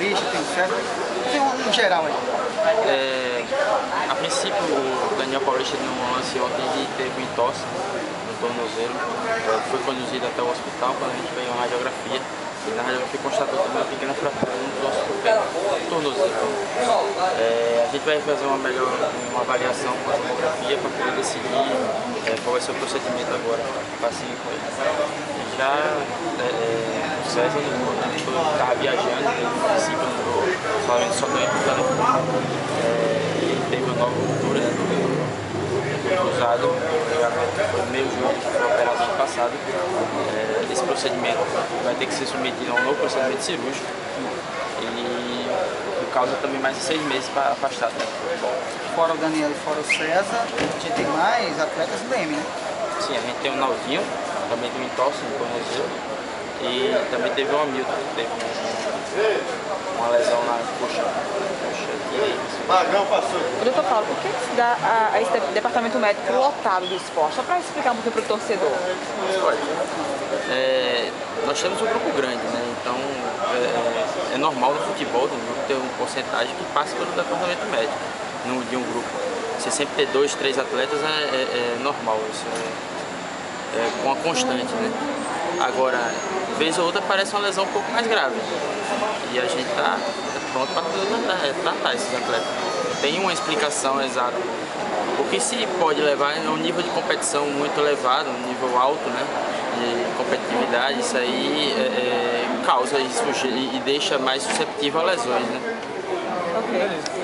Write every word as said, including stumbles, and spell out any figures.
Paulista, tem o César, tem um, um geral aí. É, a princípio, o Daniel Paulista no lance ontem ele teve um entorse no tornozelo, foi conduzido até o hospital quando a gente fez uma radiografia. E na radiografia constatou também uma pequena fratura no osso do pé, no tornozelo. É, a gente vai fazer uma melhor uma avaliação com a tomografia para poder decidir é, qual vai ser o procedimento agora para seguir com ele. E já é, o César estava viajando, no princípio falando só deu por telefone. É, ele teve uma nova ruptura né, do cruzado, foi meio jogo que foi operado ano passado. É, esse procedimento vai ter que ser submetido a um novo procedimento cirúrgico e causa também mais de seis meses para afastar do futebol. Fora o Daniel e fora o César, a gente tem mais atletas do M, né? Sim, a gente tem o Naldinho, também tem um entorse no tornozelo e também teve o Hamilton, que teve uma lesão na coxa. Magrão passou. Doutor Paulo, por que se dá a, a esse departamento médico lotado do esporte? Só para explicar um pouquinho para o torcedor. É, nós temos um grupo grande, né? Então é, é normal no futebol, no grupo ter uma porcentagem que passa pelo departamento médico no, de um grupo. Você sempre ter dois, três atletas é, é, é normal, isso é, é uma constante, né? Agora, vez ou outra parece uma lesão um pouco mais grave e a gente está pronto para tratar, tratar esses atletas. Tem uma explicação exata. O que se pode levar é um nível de competição muito elevado, um nível alto, né, de competitividade. Isso aí é, é, causa isso e deixa mais susceptível a lesões, né? Ok.